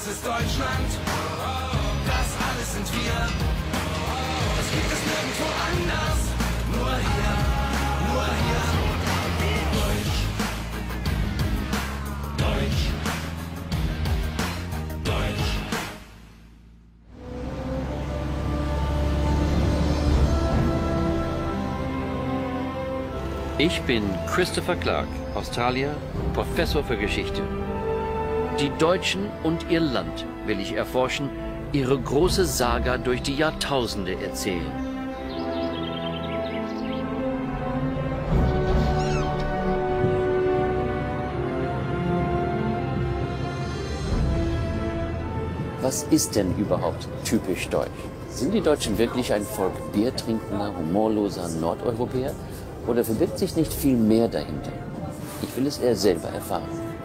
ist Deutschland, das alles sind wir. Das gibt es nirgendwo anders, nur hier, nur hier. Deutsch, Deutsch, Deutsch. Ich bin Christopher Clark, Australier, Professor für Geschichte. Die Deutschen und ihr Land will ich erforschen, ihre große Saga durch die Jahrtausende erzählen. Was ist denn überhaupt typisch deutsch? Sind die Deutschen wirklich ein Volk biertrinkender, humorloser Nordeuropäer? Oder verbirgt sich nicht viel mehr dahinter? Ich will es eher selber erfahren.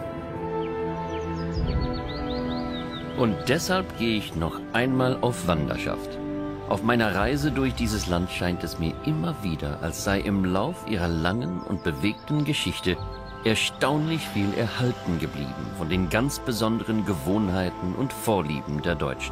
Und deshalb gehe ich noch einmal auf Wanderschaft. Auf meiner Reise durch dieses Land scheint es mir immer wieder, als sei im Lauf ihrer langen und bewegten Geschichte erstaunlich viel erhalten geblieben von den ganz besonderen Gewohnheiten und Vorlieben der Deutschen.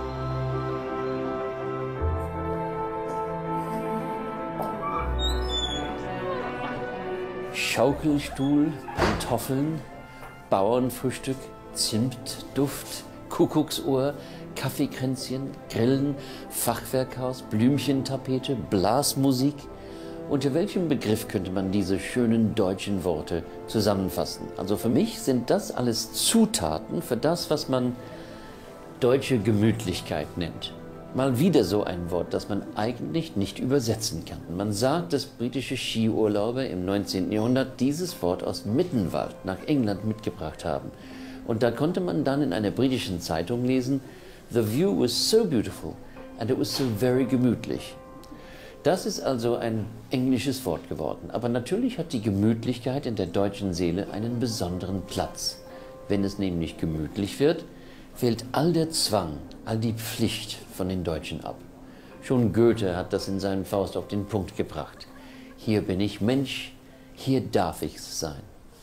Schaukelstuhl, Pantoffeln, Bauernfrühstück, Zimtduft, Kuckucksuhr, Kaffeekränzchen, Grillen, Fachwerkhaus, Blümchentapete, Blasmusik. Unter welchem Begriff könnte man diese schönen deutschen Worte zusammenfassen? Also für mich sind das alles Zutaten für das, was man deutsche Gemütlichkeit nennt. Mal wieder so ein Wort, das man eigentlich nicht übersetzen kann. Man sagt, dass britische Skiurlauber im 19. Jahrhundert dieses Wort aus Mittenwald nach England mitgebracht haben. Und da konnte man dann in einer britischen Zeitung lesen, "The view was so beautiful and it was so very gemütlich." Das ist also ein englisches Wort geworden. Aber natürlich hat die Gemütlichkeit in der deutschen Seele einen besonderen Platz. Wenn es nämlich gemütlich wird, fällt all der Zwang, all die Pflicht von den Deutschen ab. Schon Goethe hat das in seinem Faust auf den Punkt gebracht. Hier bin ich Mensch, hier darf ich's sein.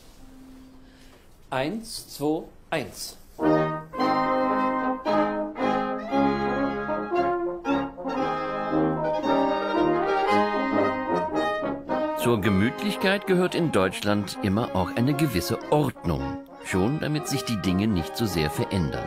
1, 2, 1. Zur Gemütlichkeit gehört in Deutschland immer auch eine gewisse Ordnung. Schon damit sich die Dinge nicht so sehr verändern.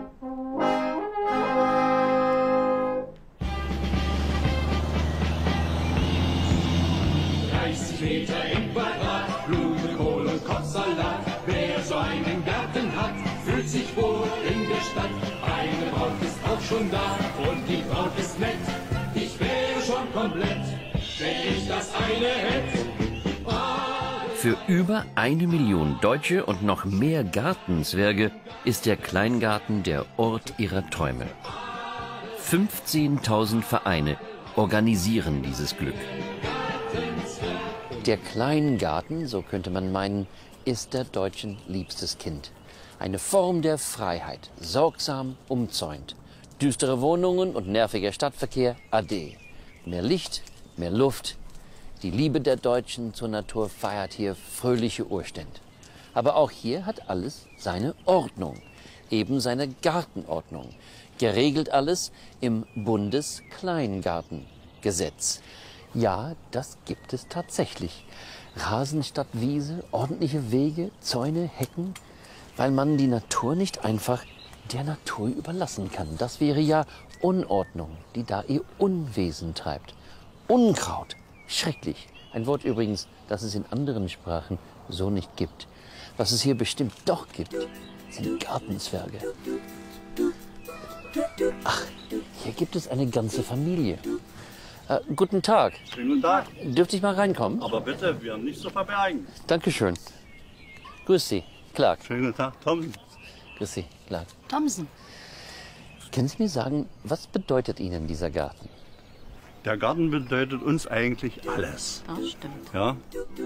Meter im Quadrat, Blumenkohl und Kopfsalat. Wer so einen Garten hat, fühlt sich wohl in der Stadt. Eine Braut ist auch schon da und die Braut ist nett. Ich wäre schon komplett, wenn ich das eine hätte. Für über 1 Million Deutsche und noch mehr Gartenzwerge ist der Kleingarten der Ort ihrer Träume. 15.000 Vereine organisieren dieses Glück. Der Kleingarten, so könnte man meinen, ist der Deutschen liebstes Kind. Eine Form der Freiheit, sorgsam umzäunt. Düstere Wohnungen und nerviger Stadtverkehr, ade. Mehr Licht, mehr Luft. Die Liebe der Deutschen zur Natur feiert hier fröhliche Urstände. Aber auch hier hat alles seine Ordnung, eben seine Gartenordnung. Geregelt alles im Bundeskleingartengesetz. Ja, das gibt es tatsächlich. Rasen statt Wiese, ordentliche Wege, Zäune, Hecken, weil man die Natur nicht einfach der Natur überlassen kann. Das wäre ja Unordnung, die da ihr Unwesen treibt. Unkraut, schrecklich. Ein Wort übrigens, das es in anderen Sprachen so nicht gibt. Was es hier bestimmt doch gibt, sind Gartenzwerge. Ach, hier gibt es eine ganze Familie. Guten Tag. Schönen guten Tag. Dürfte ich mal reinkommen? Aber bitte, wir haben nichts zu verbergen. Dankeschön. Grüß Sie, Clark. Schönen guten Tag, Thomsen. Grüß Sie, Clark. Thomsen. Können Sie mir sagen, was bedeutet Ihnen dieser Garten? Der Garten bedeutet uns eigentlich alles. Das stimmt. Ja?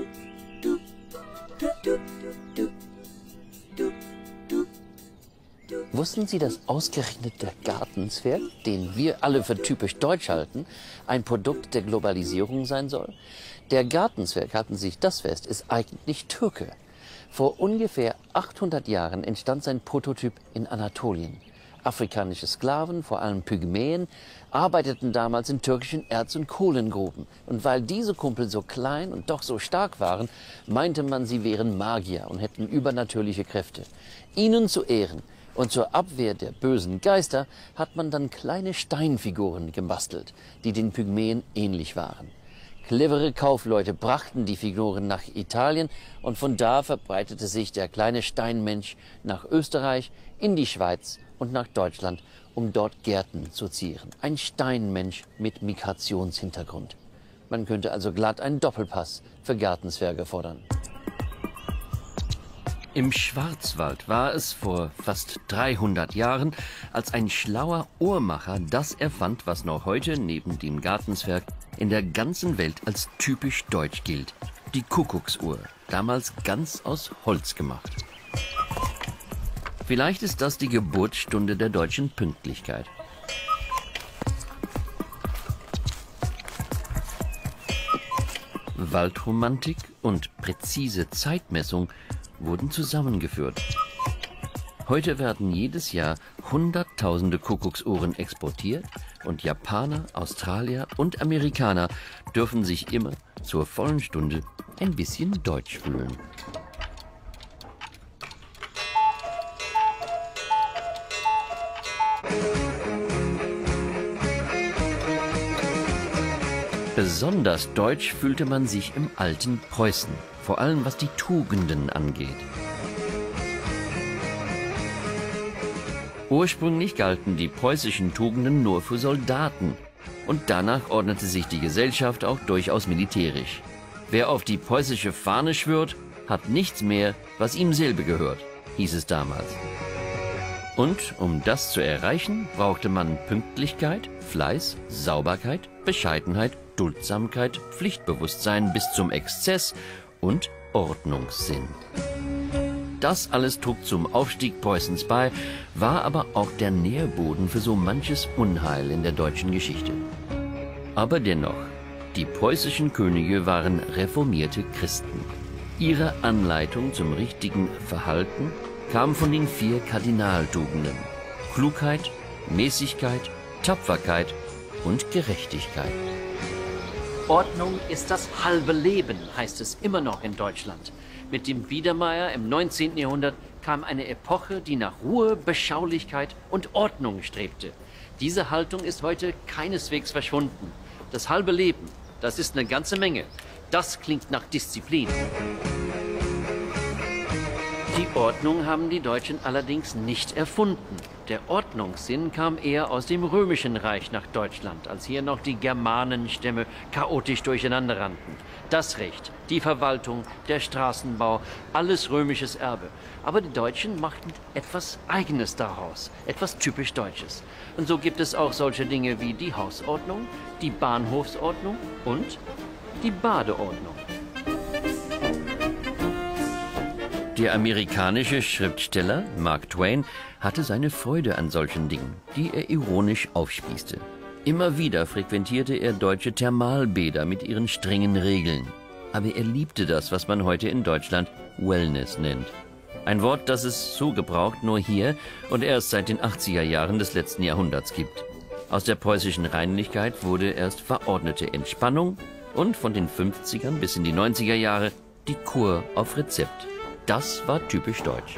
Wussten Sie, dass ausgerechnet der Gartenzwerg, den wir alle für typisch deutsch halten, ein Produkt der Globalisierung sein soll? Der Gartenzwerg, halten Sie sich das fest, ist eigentlich Türke. Vor ungefähr 800 Jahren entstand sein Prototyp in Anatolien. Afrikanische Sklaven, vor allem Pygmäen, arbeiteten damals in türkischen Erz- und Kohlengruben. Und weil diese Kumpel so klein und doch so stark waren, meinte man, sie wären Magier und hätten übernatürliche Kräfte. Ihnen zu Ehren und zur Abwehr der bösen Geister hat man dann kleine Steinfiguren gebastelt, die den Pygmäen ähnlich waren. Clevere Kaufleute brachten die Figuren nach Italien und von da verbreitete sich der kleine Steinmensch nach Österreich, in die Schweiz und nach Deutschland, um dort Gärten zu zieren. Ein Steinmensch mit Migrationshintergrund. Man könnte also glatt einen Doppelpass für Gartenzwerge fordern. Im Schwarzwald war es vor fast 300 Jahren, als ein schlauer Uhrmacher das erfand, was noch heute neben dem Gartenzwerg in der ganzen Welt als typisch deutsch gilt. Die Kuckucksuhr, damals ganz aus Holz gemacht. Vielleicht ist das die Geburtsstunde der deutschen Pünktlichkeit. Waldromantik und präzise Zeitmessung wurden zusammengeführt. Heute werden jedes Jahr Hunderttausende Kuckucksuhren exportiert und Japaner, Australier und Amerikaner dürfen sich immer zur vollen Stunde ein bisschen deutsch fühlen. Besonders deutsch fühlte man sich im alten Preußen, vor allem was die Tugenden angeht. Ursprünglich galten die preußischen Tugenden nur für Soldaten und danach ordnete sich die Gesellschaft auch durchaus militärisch. Wer auf die preußische Fahne schwört, hat nichts mehr, was ihm selber gehört, hieß es damals. Und um das zu erreichen, brauchte man Pünktlichkeit, Fleiß, Sauberkeit, Bescheidenheit, Duldsamkeit, Pflichtbewusstsein bis zum Exzess und Ordnungssinn. Das alles trug zum Aufstieg Preußens bei, war aber auch der Nährboden für so manches Unheil in der deutschen Geschichte. Aber dennoch, die preußischen Könige waren reformierte Christen. Ihre Anleitung zum richtigen Verhalten kam von den 4 Kardinaltugenden: Klugheit, Mäßigkeit, Tapferkeit und Gerechtigkeit. Ordnung ist das halbe Leben, heißt es immer noch in Deutschland. Mit dem Biedermeier im 19. Jahrhundert kam eine Epoche, die nach Ruhe, Beschaulichkeit und Ordnung strebte. Diese Haltung ist heute keineswegs verschwunden. Das halbe Leben, das ist eine ganze Menge. Das klingt nach Disziplin. Die Ordnung haben die Deutschen allerdings nicht erfunden. Der Ordnungssinn kam eher aus dem Römischen Reich nach Deutschland, als hier noch die Germanenstämme chaotisch durcheinander rannten. Das Recht, die Verwaltung, der Straßenbau, alles römisches Erbe. Aber die Deutschen machten etwas Eigenes daraus, etwas typisch Deutsches. Und so gibt es auch solche Dinge wie die Hausordnung, die Bahnhofsordnung und die Badeordnung. Der amerikanische Schriftsteller Mark Twain hatte seine Freude an solchen Dingen, die er ironisch aufspießte. Immer wieder frequentierte er deutsche Thermalbäder mit ihren strengen Regeln. Aber er liebte das, was man heute in Deutschland Wellness nennt. Ein Wort, das es so gebraucht nur hier und erst seit den 80er Jahren des letzten Jahrhunderts gibt. Aus der preußischen Reinlichkeit wurde erst verordnete Entspannung und von den 50ern bis in die 90er Jahre die Kur auf Rezept. Das war typisch deutsch.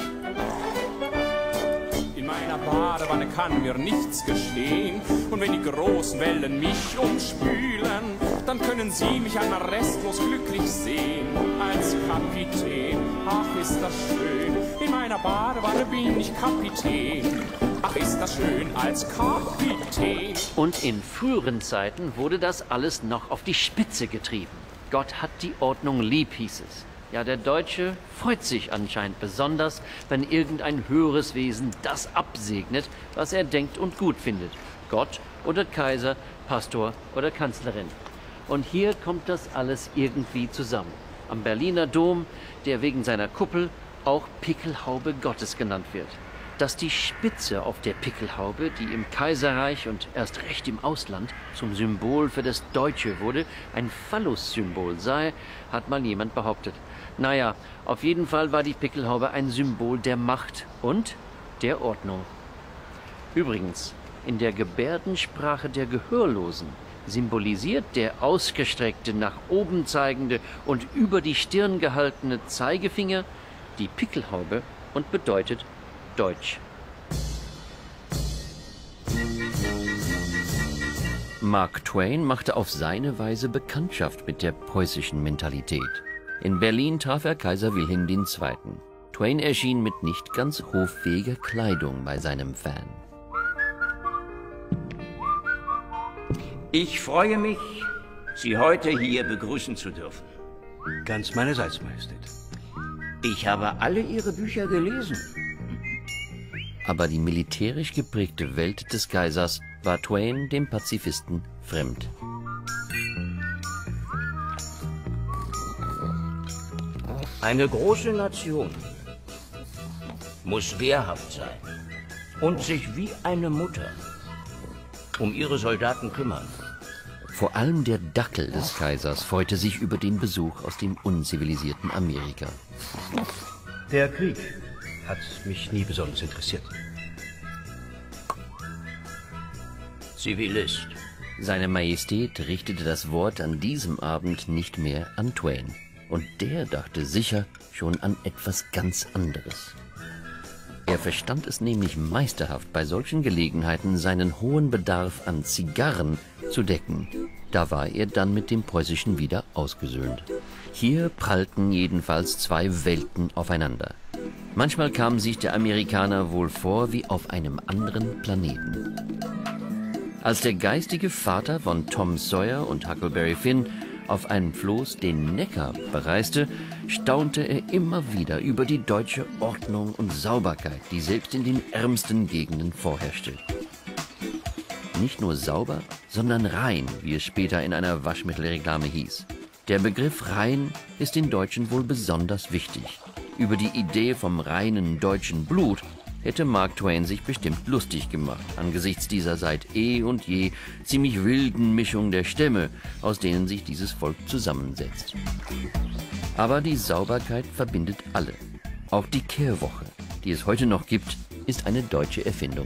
In meiner Badewanne kann mir nichts geschehen. Und wenn die großen Wellen mich umspülen, dann können Sie mich einmal restlos glücklich sehen. Als Kapitän, ach ist das schön. In meiner Badewanne bin ich Kapitän. Ach ist das schön als Kapitän. Und in früheren Zeiten wurde das alles noch auf die Spitze getrieben. Gott hat die Ordnung lieb, hieß es. Ja, der Deutsche freut sich anscheinend besonders, wenn irgendein höheres Wesen das absegnet, was er denkt und gut findet. Gott oder Kaiser, Pastor oder Kanzlerin. Und hier kommt das alles irgendwie zusammen. Am Berliner Dom, der wegen seiner Kuppel auch Pickelhaube Gottes genannt wird. Dass die Spitze auf der Pickelhaube, die im Kaiserreich und erst recht im Ausland zum Symbol für das Deutsche wurde, ein Phallus-Symbol sei, hat mal jemand behauptet. Naja, auf jeden Fall war die Pickelhaube ein Symbol der Macht und der Ordnung. Übrigens, in der Gebärdensprache der Gehörlosen symbolisiert der ausgestreckte, nach oben zeigende und über die Stirn gehaltene Zeigefinger die Pickelhaube und bedeutet Deutsch. Mark Twain machte auf seine Weise Bekanntschaft mit der preußischen Mentalität. In Berlin traf er Kaiser Wilhelm II. Twain erschien mit nicht ganz hoffähiger Kleidung bei seinem Fan. Ich freue mich, Sie heute hier begrüßen zu dürfen. Ganz meinerseits, Majestät. Ich habe alle Ihre Bücher gelesen. Aber die militärisch geprägte Welt des Kaisers war Twain, dem Pazifisten, fremd. Eine große Nation muss wehrhaft sein und sich wie eine Mutter um ihre Soldaten kümmern. Vor allem der Dackel des Kaisers freute sich über den Besuch aus dem unzivilisierten Amerika. Der Krieg hat mich nie besonders interessiert. Zivilist. Seine Majestät richtete das Wort an diesem Abend nicht mehr an Twain. Und der dachte sicher schon an etwas ganz anderes. Er verstand es nämlich meisterhaft, bei solchen Gelegenheiten seinen hohen Bedarf an Zigarren zu decken. Da war er dann mit dem Preußischen wieder ausgesöhnt. Hier prallten jedenfalls zwei Welten aufeinander. Manchmal kam sich der Amerikaner wohl vor wie auf einem anderen Planeten. Als der geistige Vater von Tom Sawyer und Huckleberry Finn auf einem Floß den Neckar bereiste, staunte er immer wieder über die deutsche Ordnung und Sauberkeit, die selbst in den ärmsten Gegenden vorherrschte. Nicht nur sauber, sondern rein, wie es später in einer Waschmittelreklame hieß. Der Begriff rein ist den Deutschen wohl besonders wichtig. Über die Idee vom reinen deutschen Blut hätte Mark Twain sich bestimmt lustig gemacht, angesichts dieser seit eh und je ziemlich wilden Mischung der Stämme, aus denen sich dieses Volk zusammensetzt. Aber die Sauberkeit verbindet alle. Auch die Kehrwoche, die es heute noch gibt, ist eine deutsche Erfindung.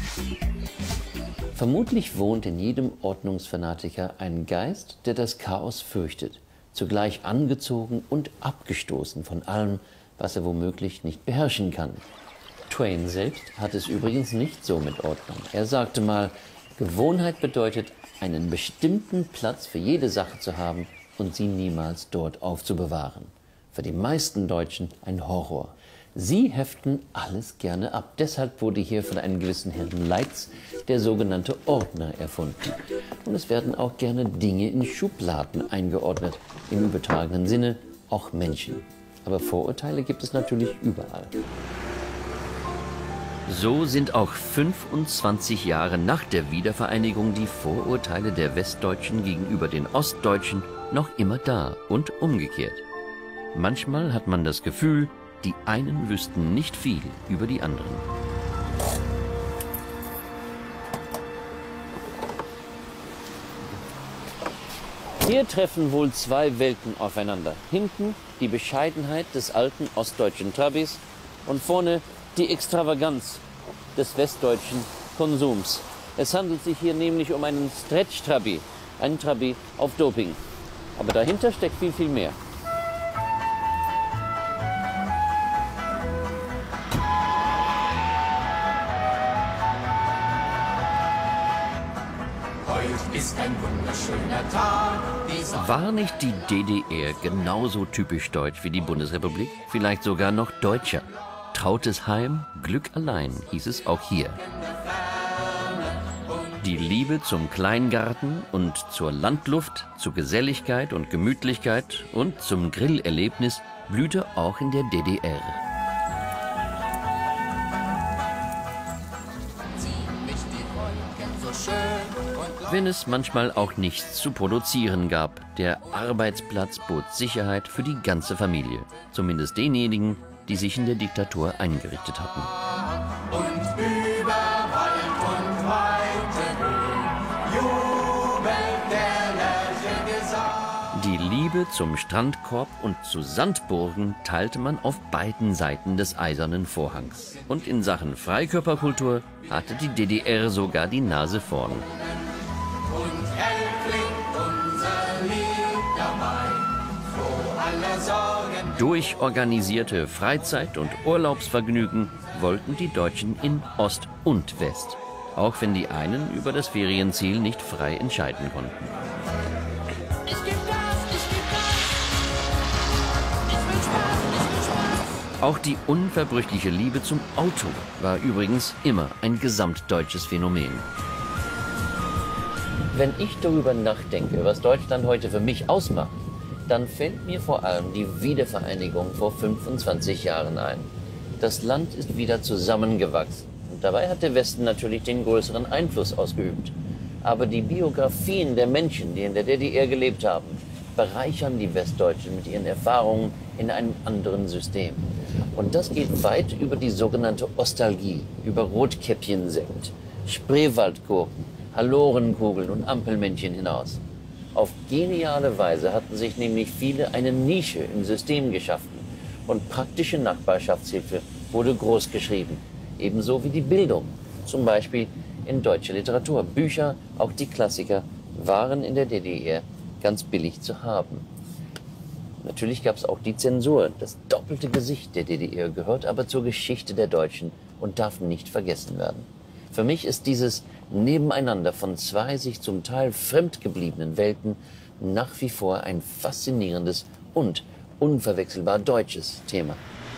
Vermutlich wohnt in jedem Ordnungsfanatiker ein Geist, der das Chaos fürchtet, zugleich angezogen und abgestoßen von allem, was er womöglich nicht beherrschen kann. Twain selbst hat es übrigens nicht so mit Ordnung. Er sagte mal, Gewohnheit bedeutet, einen bestimmten Platz für jede Sache zu haben und sie niemals dort aufzubewahren. Für die meisten Deutschen ein Horror. Sie heften alles gerne ab. Deshalb wurde hier von einem gewissen Herrn Leitz der sogenannte Ordner erfunden. Und es werden auch gerne Dinge in Schubladen eingeordnet. Im übertragenen Sinne auch Menschen. Aber Vorurteile gibt es natürlich überall. So sind auch 25 Jahre nach der Wiedervereinigung die Vorurteile der Westdeutschen gegenüber den Ostdeutschen noch immer da und umgekehrt. Manchmal hat man das Gefühl, die einen wüssten nicht viel über die anderen. Hier treffen wohl zwei Welten aufeinander. Hinten die Bescheidenheit des alten ostdeutschen Trabis und vorne die Extravaganz des westdeutschen Konsums. Es handelt sich hier nämlich um einen Stretch-Trabi, einen Trabi auf Doping. Aber dahinter steckt viel, viel mehr. Heute ist ein wunderschöner Tag. War nicht die DDR genauso typisch deutsch wie die Bundesrepublik? Vielleicht sogar noch deutscher. Trautes Heim, Glück allein, hieß es auch hier. Die Liebe zum Kleingarten und zur Landluft, zur Geselligkeit und Gemütlichkeit und zum Grillerlebnis blühte auch in der DDR. Wenn es manchmal auch nichts zu produzieren gab, der Arbeitsplatz bot Sicherheit für die ganze Familie, zumindest denjenigen, die sich in der Diktatur eingerichtet hatten. Und über Wald und Weite jubelt der Lerchengesang. Die Liebe zum Strandkorb und zu Sandburgen teilte man auf beiden Seiten des Eisernen Vorhangs. Und in Sachen Freikörperkultur hatte die DDR sogar die Nase vorn. Und hell klingt unser Lied dabei, froh aller Sorgen. Durch organisierte Freizeit- und Urlaubsvergnügen wollten die Deutschen in Ost und West. Auch wenn die einen über das Ferienziel nicht frei entscheiden konnten. Auch die unverbrüchliche Liebe zum Auto war übrigens immer ein gesamtdeutsches Phänomen. Wenn ich darüber nachdenke, was Deutschland heute für mich ausmacht, dann fällt mir vor allem die Wiedervereinigung vor 25 Jahren ein. Das Land ist wieder zusammengewachsen. Und dabei hat der Westen natürlich den größeren Einfluss ausgeübt. Aber die Biografien der Menschen, die in der DDR gelebt haben, bereichern die Westdeutschen mit ihren Erfahrungen in einem anderen System. Und das geht weit über die sogenannte Ostalgie, über Rotkäppchensekt, Spreewaldgurken, Hallorenkugeln und Ampelmännchen hinaus. Auf geniale Weise hatten sich nämlich viele eine Nische im System geschaffen. Und praktische Nachbarschaftshilfe wurde großgeschrieben. Ebenso wie die Bildung, zum Beispiel in deutscher Literatur. Bücher, auch die Klassiker, waren in der DDR ganz billig zu haben. Natürlich gab es auch die Zensur. Das doppelte Gesicht der DDR gehört aber zur Geschichte der Deutschen und darf nicht vergessen werden. Für mich ist dieses Nebeneinander von zwei sich zum Teil fremdgebliebenen Welten nach wie vor ein faszinierendes und unverwechselbar deutsches Thema.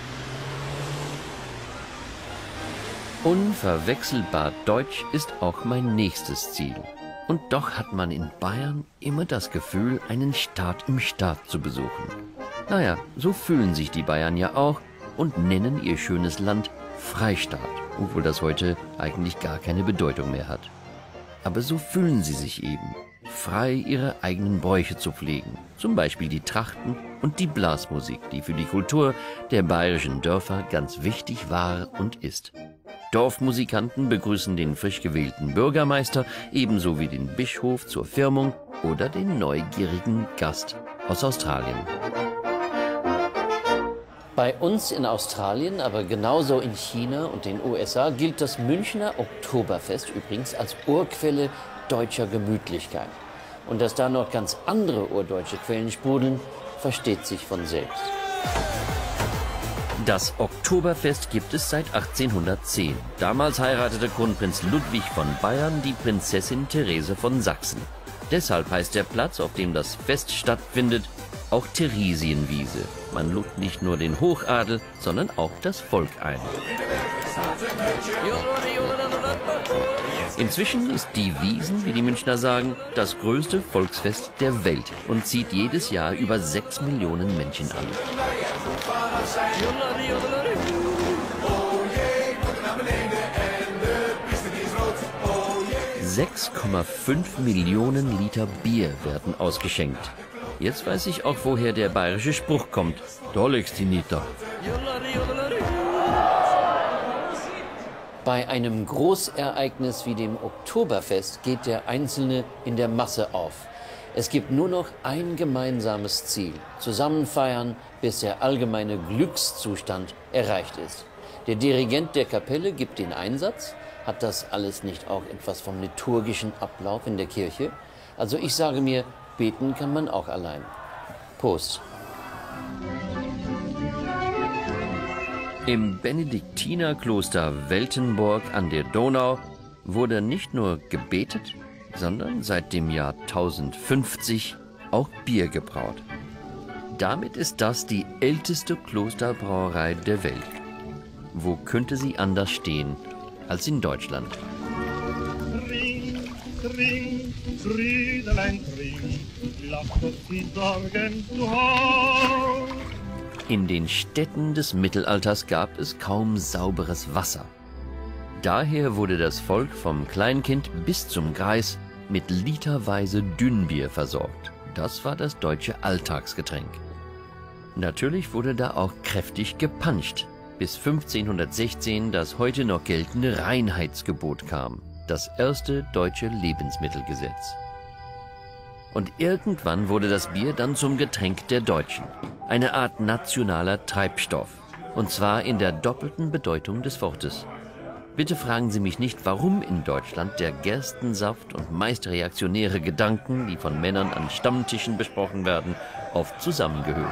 Unverwechselbar deutsch ist auch mein nächstes Ziel. Und doch hat man in Bayern immer das Gefühl, einen Staat im Staat zu besuchen. Naja, so fühlen sich die Bayern ja auch und nennen ihr schönes Land Freistaat, obwohl das heute eigentlich gar keine Bedeutung mehr hat. Aber so fühlen sie sich eben, frei ihre eigenen Bräuche zu pflegen. Zum Beispiel die Trachten und die Blasmusik, die für die Kultur der bayerischen Dörfer ganz wichtig war und ist. Dorfmusikanten begrüßen den frisch gewählten Bürgermeister, ebenso wie den Bischof zur Firmung oder den neugierigen Gast aus Australien. Bei uns in Australien, aber genauso in China und den USA, gilt das Münchner Oktoberfest übrigens als Urquelle deutscher Gemütlichkeit. Und dass da noch ganz andere urdeutsche Quellen sprudeln, versteht sich von selbst. Das Oktoberfest gibt es seit 1810. Damals heiratete Kronprinz Ludwig von Bayern die Prinzessin Therese von Sachsen. Deshalb heißt der Platz, auf dem das Fest stattfindet, auch Theresienwiese. Man lud nicht nur den Hochadel, sondern auch das Volk ein. Inzwischen ist die Wiesn, wie die Münchner sagen, das größte Volksfest der Welt und zieht jedes Jahr über 6 Millionen Menschen an. 6,5 Millionen Liter Bier werden ausgeschenkt. Jetzt weiß ich auch, woher der bayerische Spruch kommt. Da legst die Niter. Bei einem Großereignis wie dem Oktoberfest geht der Einzelne in der Masse auf. Es gibt nur noch ein gemeinsames Ziel: zusammen feiern, bis der allgemeine Glückszustand erreicht ist. Der Dirigent der Kapelle gibt den Einsatz. Hat das alles nicht auch etwas vom liturgischen Ablauf in der Kirche? Also ich sage mir, beten kann man auch allein. Prost. Im Benediktinerkloster Weltenburg an der Donau wurde nicht nur gebetet, sondern seit dem Jahr 1050 auch Bier gebraut. Damit ist das die älteste Klosterbrauerei der Welt. Wo könnte sie anders stehen als in Deutschland? Trink, trink, Brüderlein, trink, lass uns die Sorgen zu Haus. In den Städten des Mittelalters gab es kaum sauberes Wasser. Daher wurde das Volk vom Kleinkind bis zum Greis mit literweise Dünnbier versorgt. Das war das deutsche Alltagsgetränk. Natürlich wurde da auch kräftig gepanscht, bis 1516 das heute noch geltende Reinheitsgebot kam, das erste deutsche Lebensmittelgesetz. Und irgendwann wurde das Bier dann zum Getränk der Deutschen. Eine Art nationaler Treibstoff. Und zwar in der doppelten Bedeutung des Wortes. Bitte fragen Sie mich nicht, warum in Deutschland der Gerstensaft und meist reaktionäre Gedanken, die von Männern an Stammtischen besprochen werden, oft zusammengehören.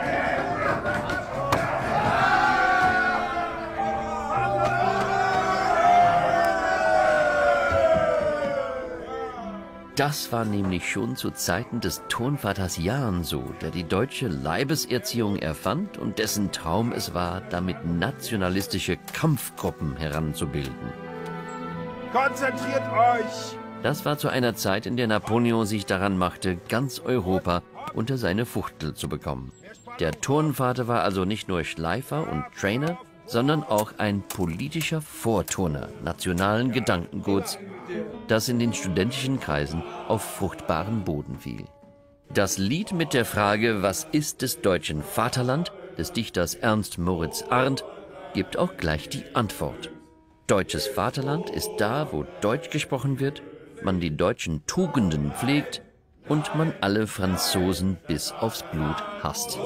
Das war nämlich schon zu Zeiten des Turnvaters Jahn so, der die deutsche Leibeserziehung erfand und dessen Traum es war, damit nationalistische Kampfgruppen heranzubilden. Konzentriert euch! Das war zu einer Zeit, in der Napoleon sich daran machte, ganz Europa unter seine Fuchtel zu bekommen. Der Turnvater war also nicht nur Schleifer und Trainer, sondern auch ein politischer Vorturner nationalen Gedankenguts, das in den studentischen Kreisen auf fruchtbaren Boden fiel. Das Lied mit der Frage, was ist des deutschen Vaterland, des Dichters Ernst Moritz Arndt, gibt auch gleich die Antwort. Deutsches Vaterland ist da, wo Deutsch gesprochen wird, man die deutschen Tugenden pflegt und man alle Franzosen bis aufs Blut hasst.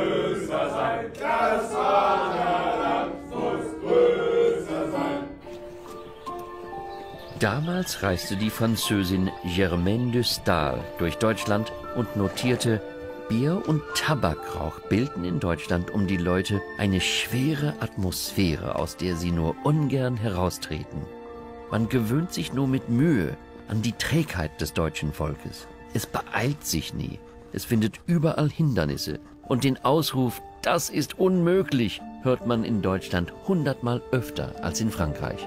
Damals reiste die Französin Germaine de Staël durch Deutschland und notierte, Bier und Tabakrauch bilden in Deutschland um die Leute eine schwere Atmosphäre, aus der sie nur ungern heraustreten. Man gewöhnt sich nur mit Mühe an die Trägheit des deutschen Volkes. Es beeilt sich nie, es findet überall Hindernisse und den Ausruf, das ist unmöglich, hört man in Deutschland 100-mal öfter als in Frankreich.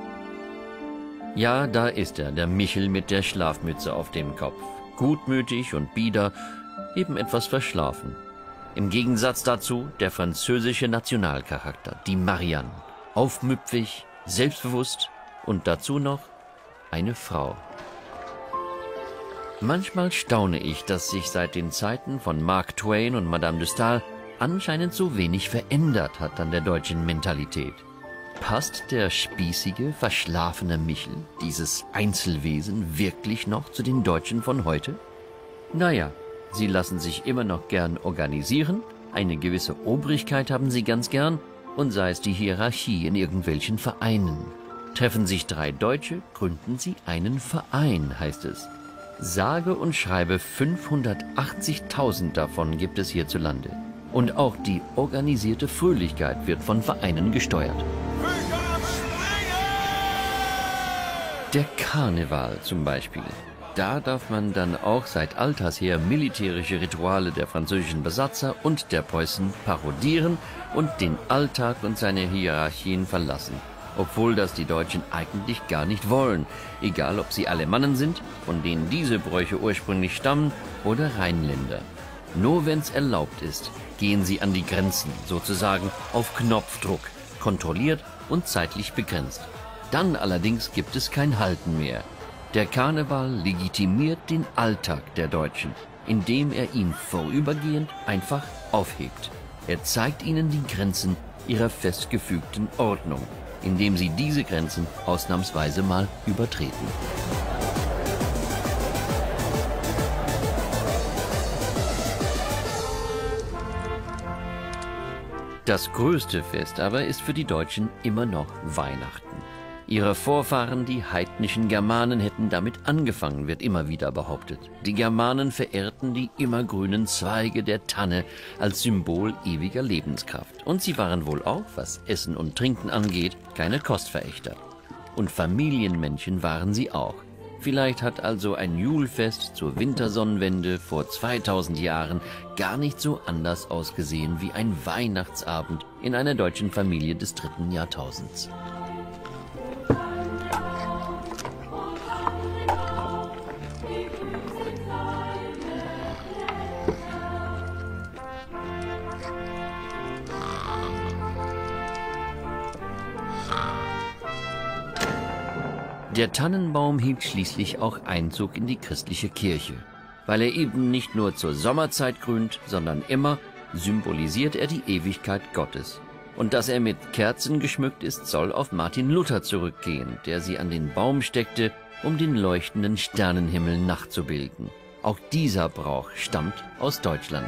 Ja, da ist er, der Michel mit der Schlafmütze auf dem Kopf. Gutmütig und bieder, eben etwas verschlafen. Im Gegensatz dazu der französische Nationalcharakter, die Marianne. Aufmüpfig, selbstbewusst und dazu noch eine Frau. Manchmal staune ich, dass sich seit den Zeiten von Mark Twain und Madame de Staël anscheinend so wenig verändert hat an der deutschen Mentalität. Passt der spießige, verschlafene Michel, dieses Einzelwesen, wirklich noch zu den Deutschen von heute? Naja, sie lassen sich immer noch gern organisieren, eine gewisse Obrigkeit haben sie ganz gern, und sei es die Hierarchie in irgendwelchen Vereinen. Treffen sich 3 Deutsche, gründen sie einen Verein, heißt es. Sage und schreibe 580.000 davon gibt es hierzulande. Und auch die organisierte Fröhlichkeit wird von Vereinen gesteuert. Der Karneval zum Beispiel. Da darf man dann auch seit alters her militärische Rituale der französischen Besatzer und der Preußen parodieren und den Alltag und seine Hierarchien verlassen. Obwohl das die Deutschen eigentlich gar nicht wollen, egal ob sie Alemannen sind, von denen diese Bräuche ursprünglich stammen, oder Rheinländer. Nur wenn's erlaubt ist, gehen sie an die Grenzen, sozusagen auf Knopfdruck, kontrolliert und zeitlich begrenzt. Dann allerdings gibt es kein Halten mehr. Der Karneval legitimiert den Alltag der Deutschen, indem er ihn vorübergehend einfach aufhebt. Er zeigt ihnen die Grenzen ihrer festgefügten Ordnung, indem sie diese Grenzen ausnahmsweise mal übertreten. Das größte Fest aber ist für die Deutschen immer noch Weihnachten. Ihre Vorfahren, die heidnischen Germanen, hätten damit angefangen, wird immer wieder behauptet. Die Germanen verehrten die immergrünen Zweige der Tanne als Symbol ewiger Lebenskraft. Und sie waren wohl auch, was Essen und Trinken angeht, keine Kostverächter. Und Familienmenschen waren sie auch. Vielleicht hat also ein Julfest zur Wintersonnenwende vor 2000 Jahren gar nicht so anders ausgesehen wie ein Weihnachtsabend in einer deutschen Familie des 3. Jahrtausends. Der Tannenbaum hielt schließlich auch Einzug in die christliche Kirche. Weil er eben nicht nur zur Sommerzeit grünt, sondern immer, symbolisiert er die Ewigkeit Gottes. Und dass er mit Kerzen geschmückt ist, soll auf Martin Luther zurückgehen, der sie an den Baum steckte, um den leuchtenden Sternenhimmel nachzubilden. Auch dieser Brauch stammt aus Deutschland.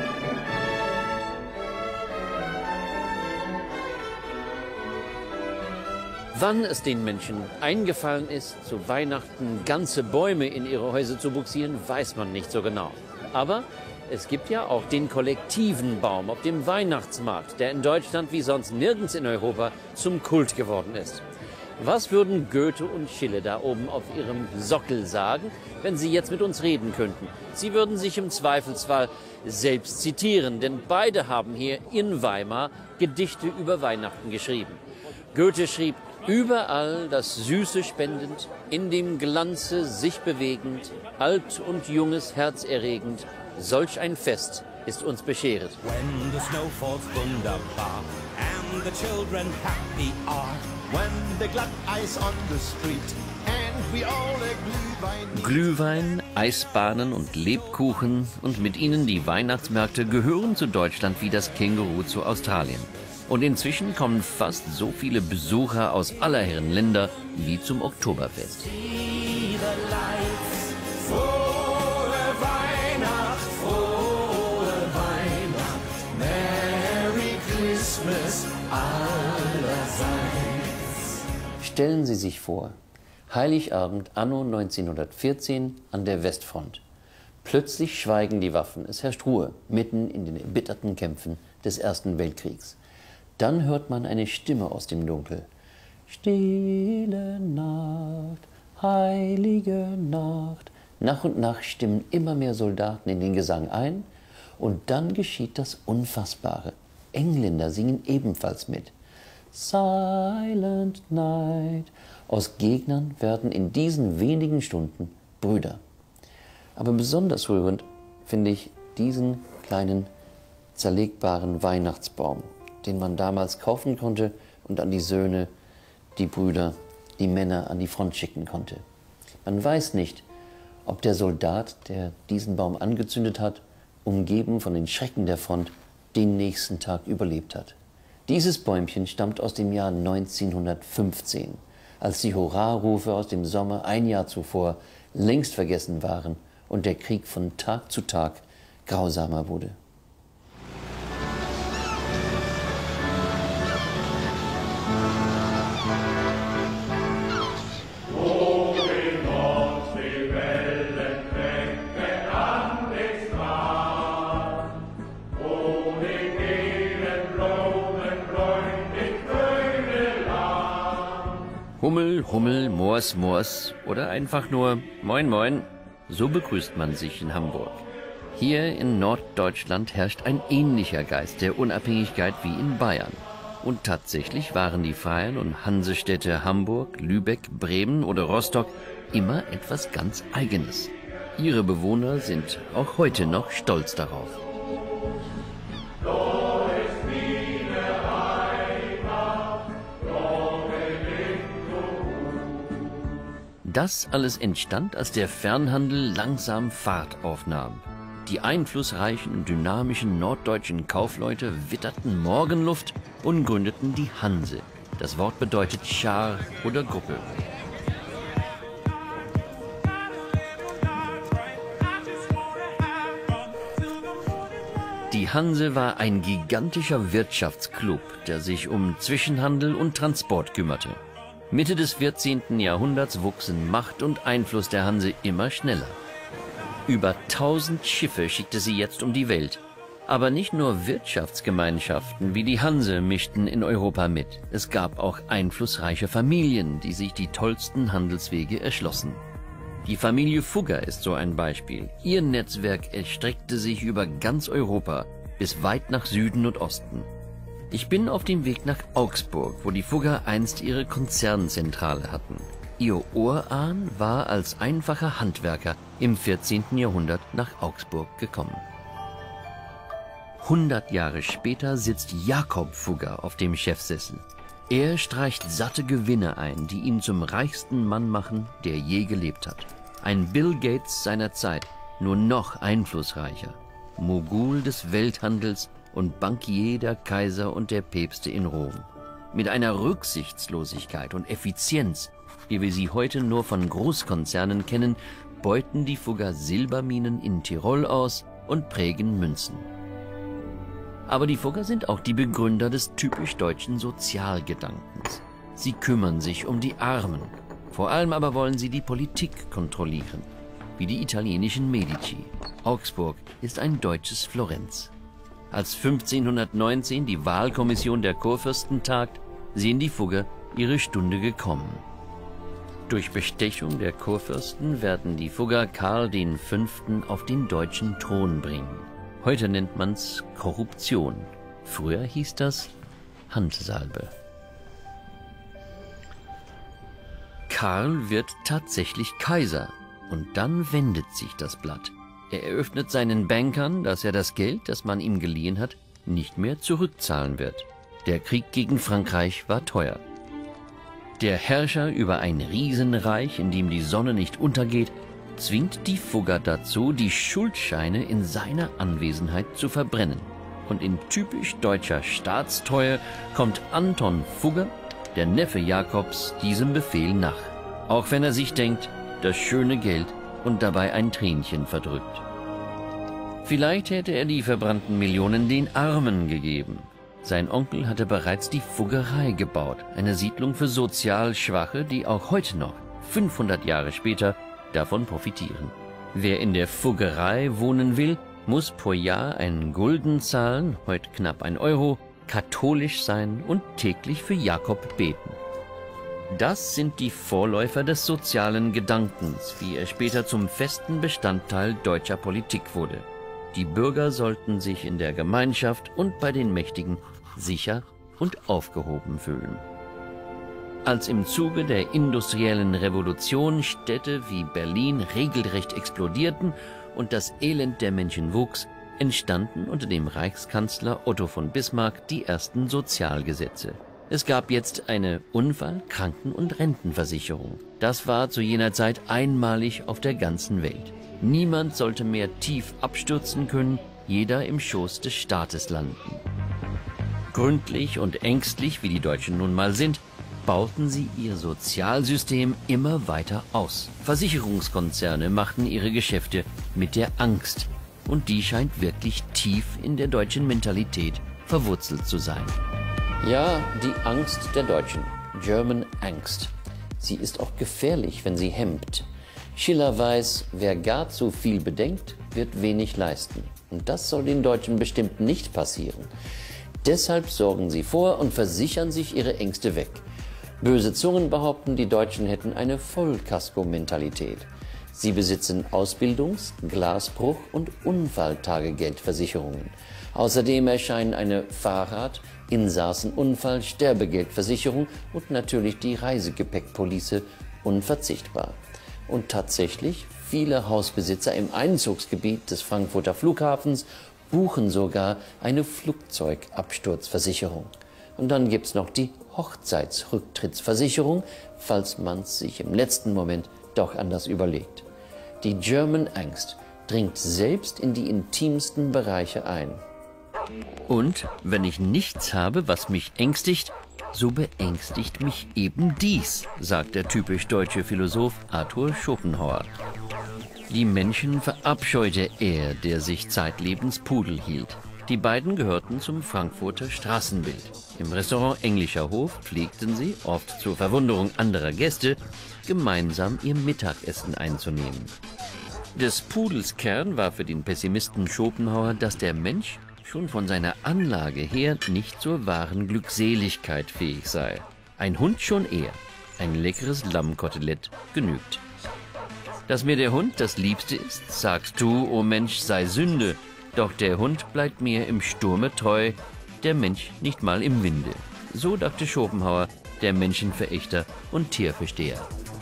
Wann es den Menschen eingefallen ist, zu Weihnachten ganze Bäume in ihre Häuser zu buxieren, weiß man nicht so genau. Aber es gibt ja auch den kollektiven Baum auf dem Weihnachtsmarkt, der in Deutschland wie sonst nirgends in Europa zum Kult geworden ist. Was würden Goethe und Schiller da oben auf ihrem Sockel sagen, wenn sie jetzt mit uns reden könnten? Sie würden sich im Zweifelsfall selbst zitieren, denn beide haben hier in Weimar Gedichte über Weihnachten geschrieben. Goethe schrieb: Überall das Süße spendend, in dem Glanze sich bewegend, alt und junges Herz erregend, solch ein Fest ist uns bescheret. When the snow falls wunderbar and the children happy are, when the glad ice on the street and we all a Glühwein. Glühwein, Eisbahnen und Lebkuchen und mit ihnen die Weihnachtsmärkte gehören zu Deutschland wie das Känguru zu Australien. Und inzwischen kommen fast so viele Besucher aus aller Herren Länder wie zum Oktoberfest. Stellen Sie sich vor, Heiligabend anno 1914 an der Westfront. Plötzlich schweigen die Waffen, es herrscht Ruhe, mitten in den erbitterten Kämpfen des Ersten Weltkriegs. Dann hört man eine Stimme aus dem Dunkel. Stille Nacht, heilige Nacht. Nach und nach stimmen immer mehr Soldaten in den Gesang ein und dann geschieht das Unfassbare. Engländer singen ebenfalls mit. Silent Night. Aus Gegnern werden in diesen wenigen Stunden Brüder. Aber besonders rührend finde ich diesen kleinen zerlegbaren Weihnachtsbaum, den man damals kaufen konnte und an die Söhne, die Brüder, die Männer an die Front schicken konnte. Man weiß nicht, ob der Soldat, der diesen Baum angezündet hat, umgeben von den Schrecken der Front, den nächsten Tag überlebt hat. Dieses Bäumchen stammt aus dem Jahr 1915, als die Hurrarufe aus dem Sommer ein Jahr zuvor längst vergessen waren und der Krieg von Tag zu Tag grausamer wurde. Hummel, Hummel, Mors, Mors oder einfach nur Moin, Moin, so begrüßt man sich in Hamburg. Hier in Norddeutschland herrscht ein ähnlicher Geist der Unabhängigkeit wie in Bayern. Und tatsächlich waren die freien und Hansestädte Hamburg, Lübeck, Bremen oder Rostock immer etwas ganz Eigenes. Ihre Bewohner sind auch heute noch stolz darauf. Das alles entstand, als der Fernhandel langsam Fahrt aufnahm. Die einflussreichen und dynamischen norddeutschen Kaufleute witterten Morgenluft und gründeten die Hanse. Das Wort bedeutet Schar oder Gruppe. Die Hanse war ein gigantischer Wirtschaftsklub, der sich um Zwischenhandel und Transport kümmerte. Mitte des 14. Jahrhunderts wuchsen Macht und Einfluss der Hanse immer schneller. Über 1000 Schiffe schickte sie jetzt um die Welt. Aber nicht nur Wirtschaftsgemeinschaften wie die Hanse mischten in Europa mit. Es gab auch einflussreiche Familien, die sich die tollsten Handelswege erschlossen. Die Familie Fugger ist so ein Beispiel. Ihr Netzwerk erstreckte sich über ganz Europa, bis weit nach Süden und Osten. Ich bin auf dem Weg nach Augsburg, wo die Fugger einst ihre Konzernzentrale hatten. Ihr Urahn war als einfacher Handwerker im 14. Jahrhundert nach Augsburg gekommen. 100 Jahre später sitzt Jakob Fugger auf dem Chefsessel. Er streicht satte Gewinne ein, die ihn zum reichsten Mann machen, der je gelebt hat. Ein Bill Gates seiner Zeit, nur noch einflussreicher. Mogul des Welthandels und Bankier der Kaiser und der Päpste in Rom. Mit einer Rücksichtslosigkeit und Effizienz, wie wir sie heute nur von Großkonzernen kennen, beuten die Fugger Silberminen in Tirol aus und prägen Münzen. Aber die Fugger sind auch die Begründer des typisch deutschen Sozialgedankens. Sie kümmern sich um die Armen. Vor allem aber wollen sie die Politik kontrollieren, wie die italienischen Medici. Augsburg ist ein deutsches Florenz. Als 1519 die Wahlkommission der Kurfürsten tagt, sehen die Fugger ihre Stunde gekommen. Durch Bestechung der Kurfürsten werden die Fugger Karl V. auf den deutschen Thron bringen. Heute nennt man's Korruption. Früher hieß das Handsalbe. Karl wird tatsächlich Kaiser und dann wendet sich das Blatt. Er eröffnet seinen Bankern, dass er das Geld, das man ihm geliehen hat, nicht mehr zurückzahlen wird. Der Krieg gegen Frankreich war teuer. Der Herrscher über ein Riesenreich, in dem die Sonne nicht untergeht, zwingt die Fugger dazu, die Schuldscheine in seiner Anwesenheit zu verbrennen. Und in typisch deutscher Staatstreue kommt Anton Fugger, der Neffe Jakobs, diesem Befehl nach. Auch wenn er sich denkt, das schöne Geld und dabei ein Tränchen verdrückt. Vielleicht hätte er die verbrannten Millionen den Armen gegeben. Sein Onkel hatte bereits die Fuggerei gebaut, eine Siedlung für sozial Schwache, die auch heute noch, 500 Jahre später, davon profitieren. Wer in der Fuggerei wohnen will, muss pro Jahr einen Gulden zahlen, heute knapp 1 Euro, katholisch sein und täglich für Jakob beten. Das sind die Vorläufer des sozialen Gedankens, wie er später zum festen Bestandteil deutscher Politik wurde. Die Bürger sollten sich in der Gemeinschaft und bei den Mächtigen sicher und aufgehoben fühlen. Als im Zuge der industriellen Revolution Städte wie Berlin regelrecht explodierten und das Elend der Menschen wuchs, entstanden unter dem Reichskanzler Otto von Bismarck die ersten Sozialgesetze. Es gab jetzt eine Unfall-, Kranken- und Rentenversicherung. Das war zu jener Zeit einmalig auf der ganzen Welt. Niemand sollte mehr tief abstürzen können, jeder im Schoß des Staates landen. Gründlich und ängstlich, wie die Deutschen nun mal sind, bauten sie ihr Sozialsystem immer weiter aus. Versicherungskonzerne machten ihre Geschäfte mit der Angst. Und die scheint wirklich tief in der deutschen Mentalität verwurzelt zu sein. Ja, die Angst der Deutschen. German Angst. Sie ist auch gefährlich, wenn sie hemmt. Schiller weiß, wer gar zu viel bedenkt, wird wenig leisten. Und das soll den Deutschen bestimmt nicht passieren. Deshalb sorgen sie vor und versichern sich ihre Ängste weg. Böse Zungen behaupten, die Deutschen hätten eine Vollkasko-Mentalität. Sie besitzen Ausbildungs-, Glasbruch- und Unfalltagegeldversicherungen. Außerdem erscheinen eine Fahrrad-, Insassenunfall-, Sterbegeldversicherung und natürlich die Reisegepäckpolice unverzichtbar. Und tatsächlich, viele Hausbesitzer im Einzugsgebiet des Frankfurter Flughafens buchen sogar eine Flugzeugabsturzversicherung. Und dann gibt's noch die Hochzeitsrücktrittsversicherung, falls man's sich im letzten Moment doch anders überlegt. Die German Angst dringt selbst in die intimsten Bereiche ein. Und wenn ich nichts habe, was mich ängstigt, so beängstigt mich eben dies, sagt der typisch deutsche Philosoph Arthur Schopenhauer. Die Menschen verabscheute er, der sich zeitlebens Pudel hielt. Die beiden gehörten zum Frankfurter Straßenbild. Im Restaurant Englischer Hof pflegten sie, oft zur Verwunderung anderer Gäste, gemeinsam ihr Mittagessen einzunehmen. Des Pudels Kern war für den Pessimisten Schopenhauer, dass der Mensch schon von seiner Anlage her nicht zur wahren Glückseligkeit fähig sei. Ein Hund schon eher. Ein leckeres Lammkotelett genügt. Dass mir der Hund das Liebste ist, sagst du, o Mensch, sei Sünde. Doch der Hund bleibt mir im Sturme treu, der Mensch nicht mal im Winde. So dachte Schopenhauer, der Menschenverächter und Tierversteher.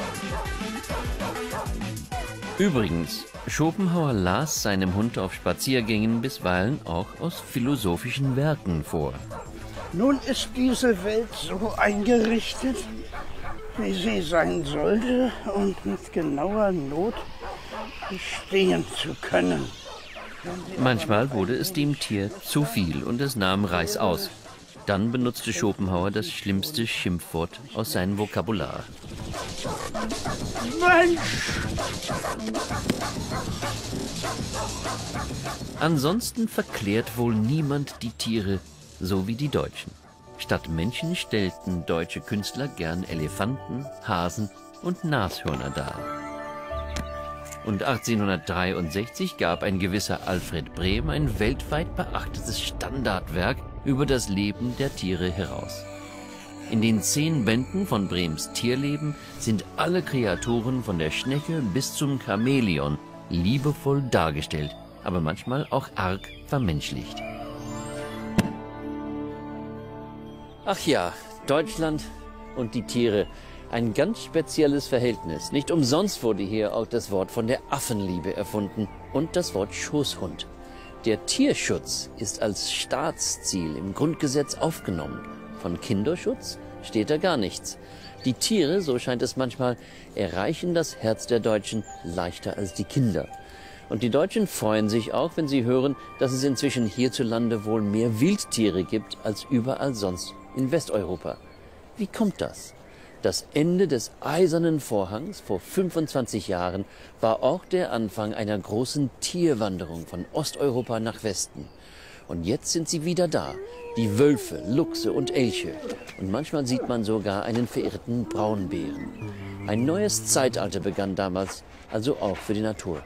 Übrigens, Schopenhauer las seinem Hund auf Spaziergängen bisweilen auch aus philosophischen Werken vor. Nun ist diese Welt so eingerichtet, wie sie sein sollte und mit genauer Not bestehen zu können. Manchmal wurde es dem Tier zu viel und es nahm reißaus. Dann benutzte Schopenhauer das schlimmste Schimpfwort aus seinem Vokabular. Mensch! Ansonsten verklärt wohl niemand die Tiere, so wie die Deutschen. Statt Menschen stellten deutsche Künstler gern Elefanten, Hasen und Nashörner dar. Und 1863 gab ein gewisser Alfred Brehm ein weltweit beachtetes Standardwerk über das Leben der Tiere heraus. In den 10 Bänden von Brehms Tierleben sind alle Kreaturen von der Schnecke bis zum Chamäleon liebevoll dargestellt, aber manchmal auch arg vermenschlicht. Ach ja, Deutschland und die Tiere. Ein ganz spezielles Verhältnis. Nicht umsonst wurde hier auch das Wort von der Affenliebe erfunden und das Wort Schoßhund. Der Tierschutz ist als Staatsziel im Grundgesetz aufgenommen. Von Kinderschutz steht da gar nichts. Die Tiere, so scheint es manchmal, erreichen das Herz der Deutschen leichter als die Kinder. Und die Deutschen freuen sich auch, wenn sie hören, dass es inzwischen hierzulande wohl mehr Wildtiere gibt als überall sonst in Westeuropa. Wie kommt das? Das Ende des Eisernen Vorhangs vor 25 Jahren war auch der Anfang einer großen Tierwanderung von Osteuropa nach Westen. Und jetzt sind sie wieder da, die Wölfe, Luchse und Elche. Und manchmal sieht man sogar einen verirrten Braunbären. Ein neues Zeitalter begann damals, also auch für die Natur.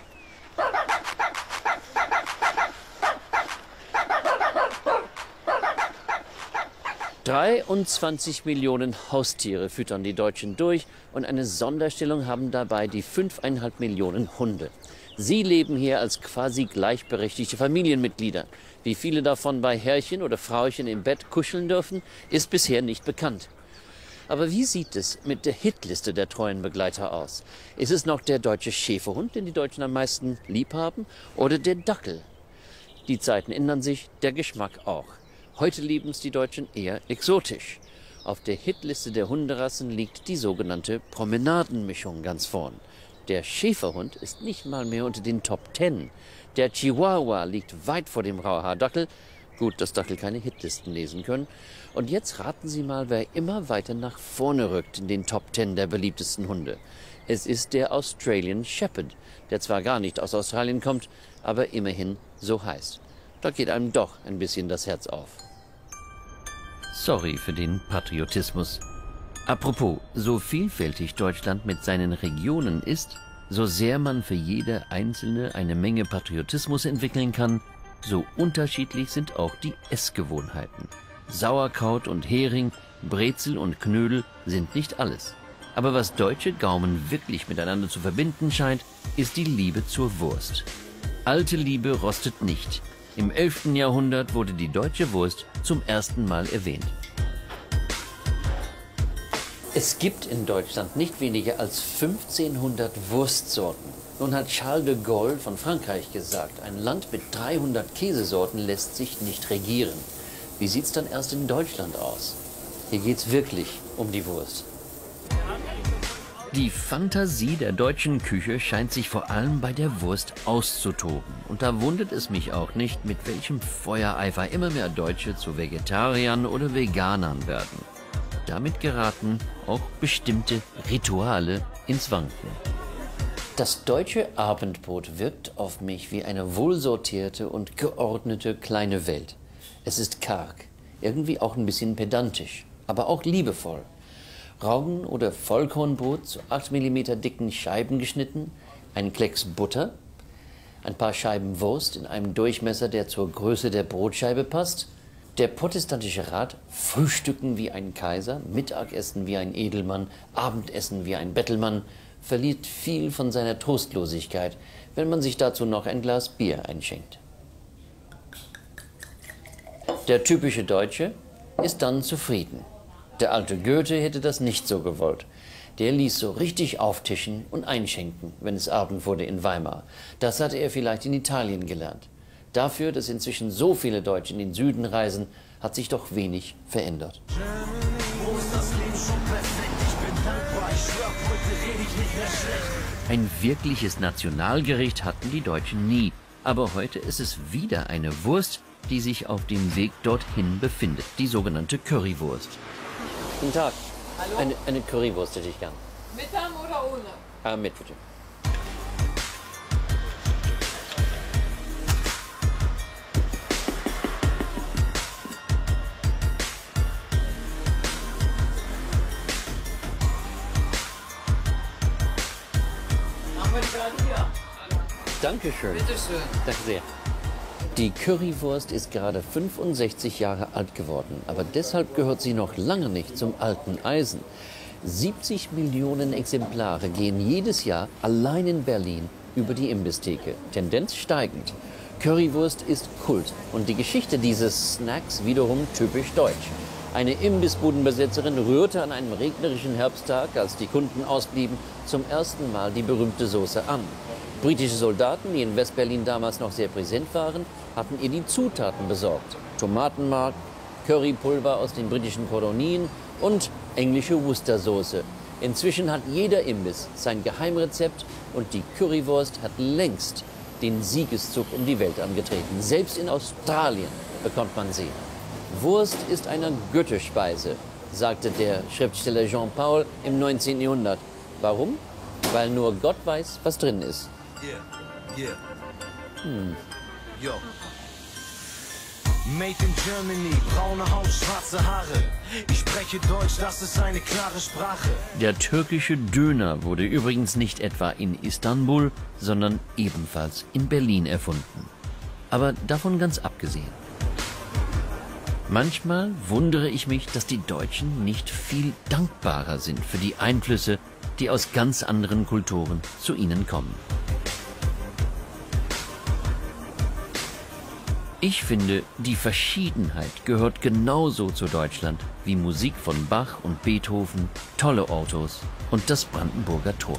...23 Millionen Haustiere füttern die Deutschen durch und eine Sonderstellung haben dabei die 5,5 Millionen Hunde. Sie leben hier als quasi gleichberechtigte Familienmitglieder. Wie viele davon bei Herrchen oder Frauchen im Bett kuscheln dürfen, ist bisher nicht bekannt. Aber wie sieht es mit der Hitliste der treuen Begleiter aus? Ist es noch der deutsche Schäferhund, den die Deutschen am meisten lieb haben, oder der Dackel? Die Zeiten ändern sich, der Geschmack auch. Heute lieben es die Deutschen eher exotisch. Auf der Hitliste der Hunderassen liegt die sogenannte Promenadenmischung ganz vorn. Der Schäferhund ist nicht mal mehr unter den Top 10. Der Chihuahua liegt weit vor dem Rauhaardackel. Gut, dass Dackel keine Hitlisten lesen können. Und jetzt raten Sie mal, wer immer weiter nach vorne rückt in den Top 10 der beliebtesten Hunde. Es ist der Australian Shepherd, der zwar gar nicht aus Australien kommt, aber immerhin so heißt. Da geht einem doch ein bisschen das Herz auf. Sorry für den Patriotismus. Apropos, so vielfältig Deutschland mit seinen Regionen ist, so sehr man für jede einzelne eine Menge Patriotismus entwickeln kann, so unterschiedlich sind auch die Essgewohnheiten. Sauerkraut und Hering, Brezel und Knödel sind nicht alles. Aber was deutsche Gaumen wirklich miteinander zu verbinden scheint, ist die Liebe zur Wurst. Alte Liebe rostet nicht. Im 11. Jahrhundert wurde die deutsche Wurst zum ersten Mal erwähnt. Es gibt in Deutschland nicht weniger als 1500 Wurstsorten. Nun hat Charles de Gaulle von Frankreich gesagt, ein Land mit 300 Käsesorten lässt sich nicht regieren. Wie sieht's dann erst in Deutschland aus? Hier geht's wirklich um die Wurst. Die Fantasie der deutschen Küche scheint sich vor allem bei der Wurst auszutoben. Und da wundert es mich auch nicht, mit welchem Feuereifer immer mehr Deutsche zu Vegetariern oder Veganern werden. Damit geraten auch bestimmte Rituale ins Wanken. Das deutsche Abendbrot wirkt auf mich wie eine wohlsortierte und geordnete kleine Welt. Es ist karg, irgendwie auch ein bisschen pedantisch, aber auch liebevoll. Roggen- oder Vollkornbrot zu 8 mm dicken Scheiben geschnitten, ein Klecks Butter, ein paar Scheiben Wurst in einem Durchmesser, der zur Größe der Brotscheibe passt. Der protestantische Rat: Frühstücken wie ein Kaiser, Mittagessen wie ein Edelmann, Abendessen wie ein Bettelmann, verliert viel von seiner Trostlosigkeit, wenn man sich dazu noch ein Glas Bier einschenkt. Der typische Deutsche ist dann zufrieden. Der alte Goethe hätte das nicht so gewollt. Der ließ so richtig auftischen und einschenken, wenn es Abend wurde in Weimar. Das hatte er vielleicht in Italien gelernt. Dafür, dass inzwischen so viele Deutsche in den Süden reisen, hat sich doch wenig verändert. Ein wirkliches Nationalgericht hatten die Deutschen nie. Aber heute ist es wieder eine Wurst, die sich auf dem Weg dorthin befindet, die sogenannte Currywurst. Guten Tag. Hallo? Eine Currywurst hätte ich gern. Mit Darm oder ohne? Mit bitte. Machen wir die gerade hier. Dankeschön. Bitteschön. Danke sehr. Die Currywurst ist gerade 65 Jahre alt geworden, aber deshalb gehört sie noch lange nicht zum alten Eisen. 70 Millionen Exemplare gehen jedes Jahr allein in Berlin über die Imbisstheke, Tendenz steigend. Currywurst ist Kult und die Geschichte dieses Snacks wiederum typisch deutsch. Eine Imbissbudenbesetzerin rührte an einem regnerischen Herbsttag, als die Kunden ausblieben, zum ersten Mal die berühmte Soße an. Britische Soldaten, die in Westberlin damals noch sehr präsent waren, hatten ihr die Zutaten besorgt. Tomatenmark, Currypulver aus den britischen Kolonien und englische Worcestersoße. Inzwischen hat jeder Imbiss sein Geheimrezept und die Currywurst hat längst den Siegeszug um die Welt angetreten. Selbst in Australien bekommt man sie. Wurst ist eine Götterspeise, sagte der Schriftsteller Jean Paul im 19. Jahrhundert. Warum? Weil nur Gott weiß, was drin ist. Yo. Made in Germany, braune Haut, schwarze Haare. Ich spreche Deutsch, das ist eine klare Sprache. Der türkische Döner wurde übrigens nicht etwa in Istanbul, sondern ebenfalls in Berlin erfunden. Aber davon ganz abgesehen. Manchmal wundere ich mich, dass die Deutschen nicht viel dankbarer sind für die Einflüsse, die aus ganz anderen Kulturen zu ihnen kommen. Ich finde, die Verschiedenheit gehört genauso zu Deutschland wie Musik von Bach und Beethoven, tolle Autos und das Brandenburger Tor.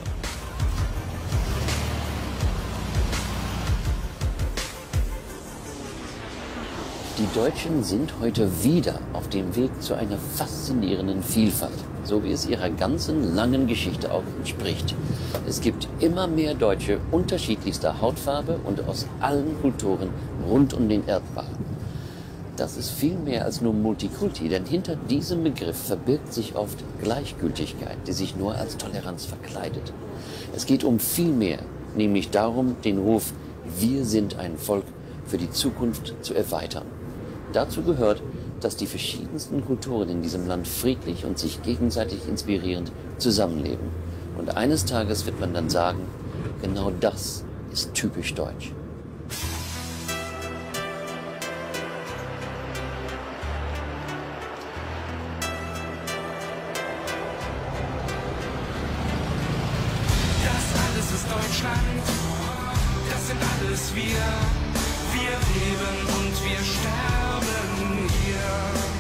Die Deutschen sind heute wieder auf dem Weg zu einer faszinierenden Vielfalt, so wie es ihrer ganzen langen Geschichte auch entspricht. Es gibt immer mehr Deutsche unterschiedlichster Hautfarbe und aus allen Kulturen rund um den Erdball. Das ist viel mehr als nur Multikulti, denn hinter diesem Begriff verbirgt sich oft Gleichgültigkeit, die sich nur als Toleranz verkleidet. Es geht um viel mehr, nämlich darum, den Ruf "Wir sind ein Volk" für die Zukunft zu erweitern. Dazu gehört, dass die verschiedensten Kulturen in diesem Land friedlich und sich gegenseitig inspirierend zusammenleben. Und eines Tages wird man dann sagen, genau das ist typisch deutsch. Das alles ist Deutschland, das sind alles wir. Wir leben und wir sterben hier.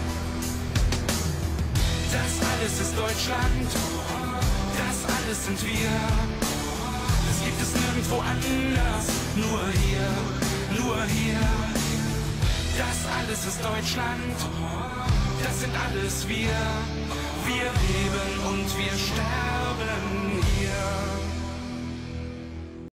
Das alles ist Deutschland, das alles sind wir. Das gibt es nirgendwo anders, nur hier, nur hier. Das alles ist Deutschland, das sind alles wir. Wir leben und wir sterben hier.